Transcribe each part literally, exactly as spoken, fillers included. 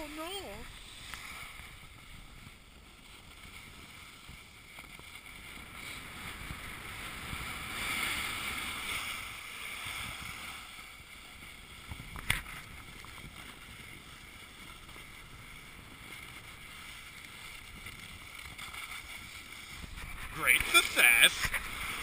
no. Great success.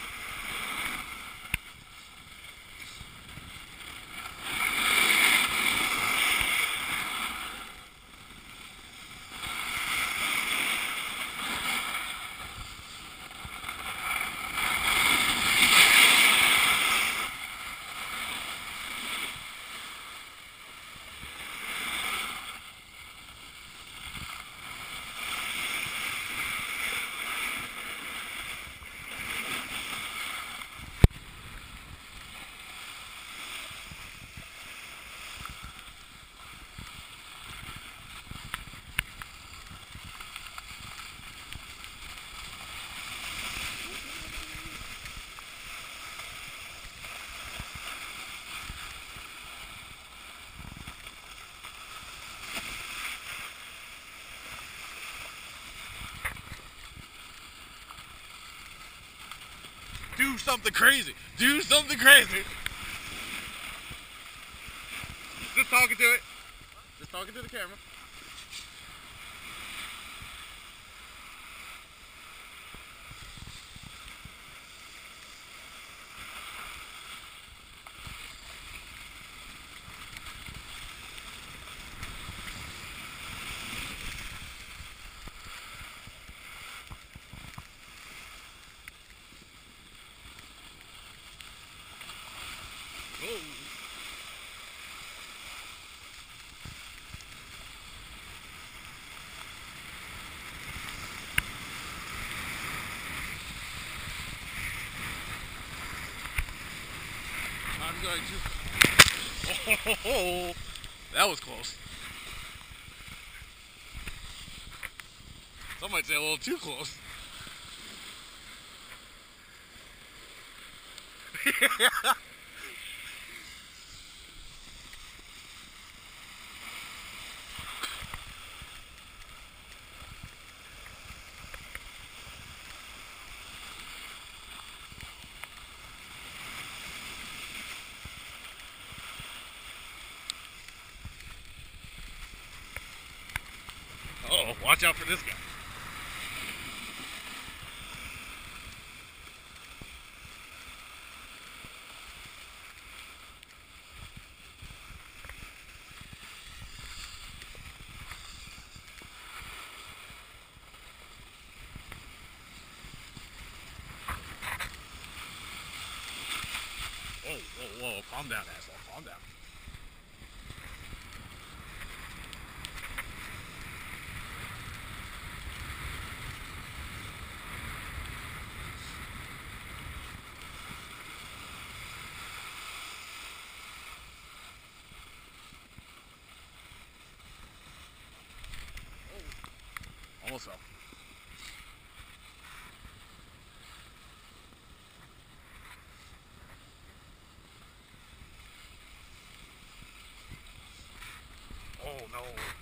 Do something crazy. Do something crazy. Just talking to it. Just talking to the camera. Oh. I'm going to. Oh, that was close. Some might say a little too close. Oh, watch out for this guy. Whoa, whoa, whoa, calm down, asshole, calm down. Almost fell. Oh no.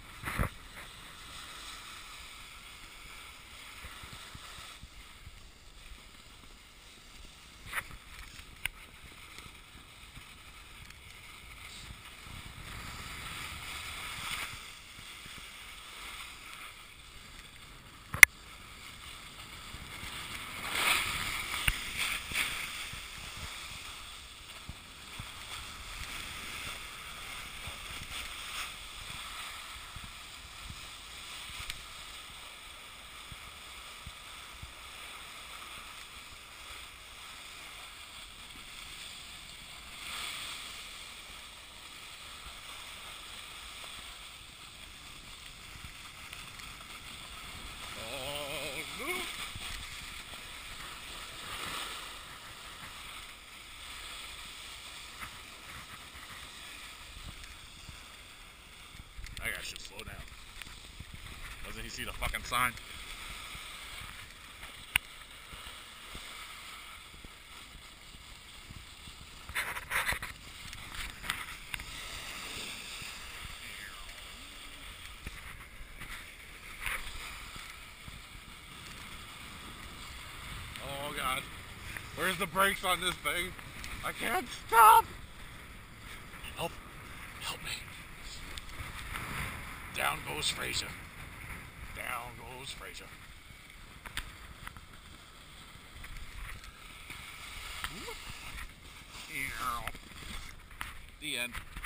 That guy should slow down. Doesn't he see the fucking sign? God. Where's the brakes on this thing? I can't stop! Help. Help me. Down goes Fraser. Down goes Fraser. The end.